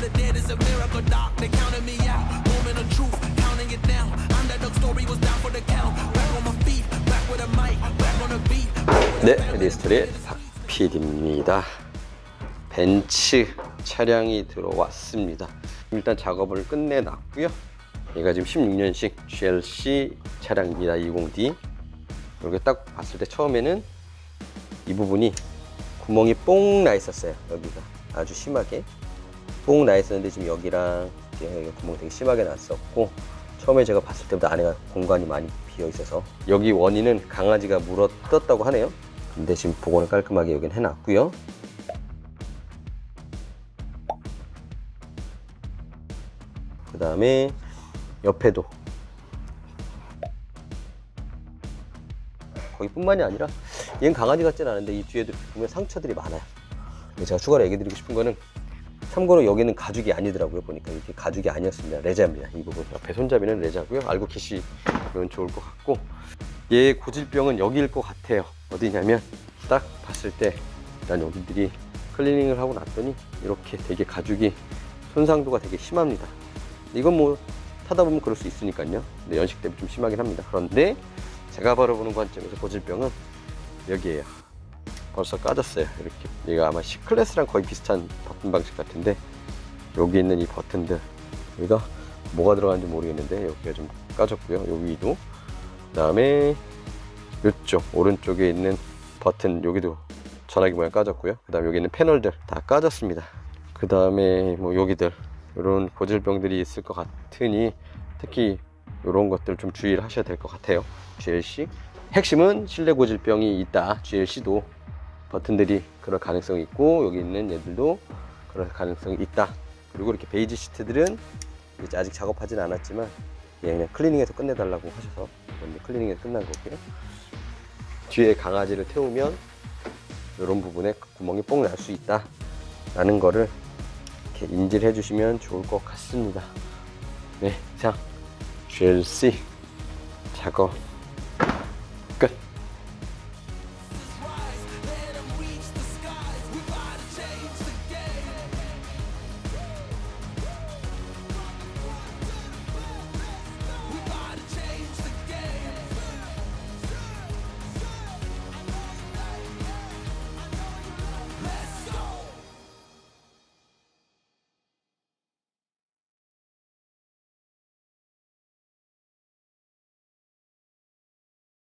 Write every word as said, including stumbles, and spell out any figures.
네, 리스토리의 박피디입니다. 벤츠 차량이 들어왔습니다. 일단 작업을 끝내놨고요. 얘가 지금 십육 년식 지엘씨 차량입니다. 이십 디. 이렇게 딱 봤을 때 처음에는 이 부분이 구멍이 뽕 나 있었어요. 여기가 아주 심하게 뽕 나 있었는데 지금 여기랑 여기 구멍 되게 심하게 났었고, 처음에 제가 봤을 때보다 안에가 공간이 많이 비어 있어서 여기 원인은 강아지가 물어 뜯었다고 하네요. 근데 지금 복원을 깔끔하게 여긴 해놨고요. 그 다음에 옆에도 거기뿐만이 아니라 얘는 강아지 같진 않은데 이 뒤에도 보면 상처들이 많아요. 제가 추가로 얘기 드리고 싶은 거는, 참고로 여기는 가죽이 아니더라고요. 보니까 이게 가죽이 아니었습니다. 레자입니다. 이 부분 옆에 손잡이는 레자고요. 알고 계시면 좋을 것 같고, 얘의 고질병은 여기일 것 같아요. 어디냐면 딱 봤을 때 일단 여기들이 클리닝을 하고 났더니 이렇게 되게 가죽이 손상도가 되게 심합니다. 이건 뭐 타다 보면 그럴 수 있으니까요. 근데 연식 때문에 좀 심하긴 합니다. 그런데 제가 바라보는 관점에서 고질병은 여기에요. 벌써 까졌어요. 이렇게 얘가 아마 C클래스랑 거의 비슷한 버튼 방식 같은데, 여기 있는 이 버튼들, 여기가 뭐가 들어가는지 모르겠는데 여기가 좀 까졌고요. 여기 위도, 그 다음에 이쪽 오른쪽에 있는 버튼, 여기도 전화기 모양 까졌고요. 그 다음에 여기 있는 패널들 다 까졌습니다. 그 다음에 뭐 여기들 이런 고질병들이 있을 것 같으니 특히 이런 것들 좀 주의를 하셔야 될 것 같아요. 지엘씨 핵심은 실내 고질병이 있다. 지엘씨도 버튼들이 그럴 가능성이 있고, 여기 있는 얘들도 그럴 가능성이 있다. 그리고 이렇게 베이지 시트들은 이제 아직 작업하진 않았지만 예, 그냥 클리닝해서 끝내달라고 하셔서 이제 클리닝해서 끝난 거고요. 뒤에 강아지를 태우면 이런 부분에 구멍이 뽕 날 수 있다 라는 거를 이렇게 인지를 해주시면 좋을 것 같습니다. 네, 자, 지엘씨 작업